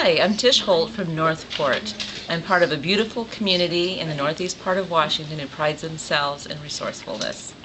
Hi, I'm Tish Holt from Northport. I'm part of a beautiful community in the northeast part of Washington who prides themselves in resourcefulness.